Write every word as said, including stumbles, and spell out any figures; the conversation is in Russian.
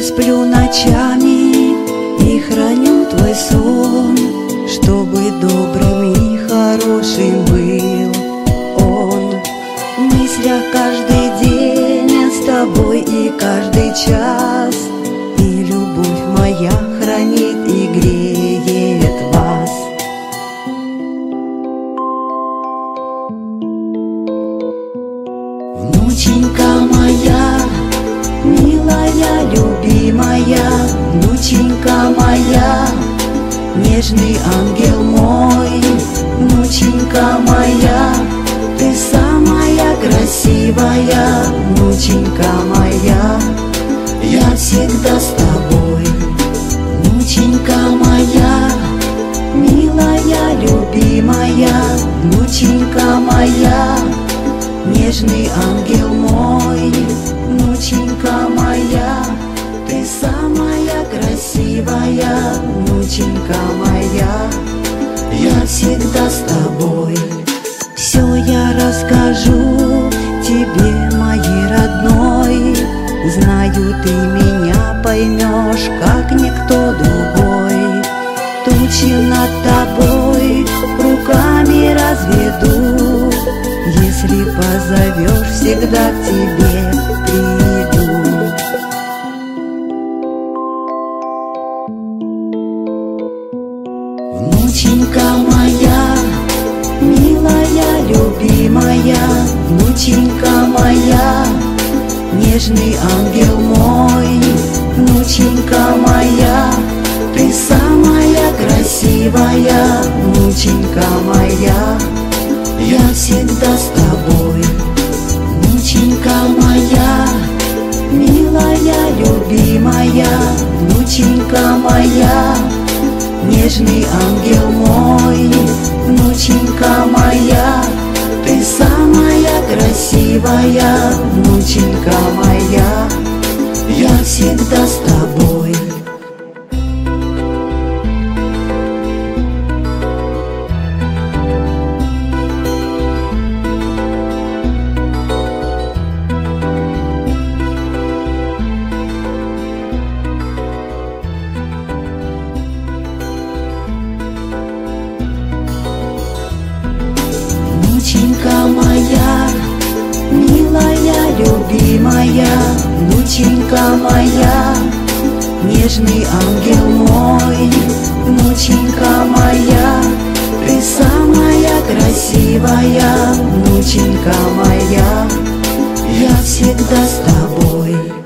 не сплю ночами и храню твой сон, чтобы добрым и хорошим был он. В мыслях каждый день я с тобой и каждый час, и любовь моя хранит и греет вас. Внученька моя, милая, любимая, внученька моя, нежный ангел мой, внученька моя, ты самая красивая, внученька моя, я всегда с тобой. Внученька моя, милая, любимая, внученька моя, нежный ангел мой, внученька моя, ты самая красивая, внученька моя, я всегда с тобой. Все я расскажу тебе, моей родной, знаю, ты меня поймешь, как никто другой. Тучи над тобой руками разведу, если позовешь, всегда к тебе приду. Внученька моя, милая, любимая, внученька моя, нежный ангел мой, внученька моя, ты самая красивая, внученька моя, я всегда с тобой. Внученька моя, милая, любимая, внученька моя, нежный ангел мой, внученька моя, ты самая красивая, внученька моя, я всегда с тобой. Внученька моя, милая, любимая, внученька моя, нежный ангел мой, внученька моя, ты самая красивая, внученька моя, я всегда с тобой.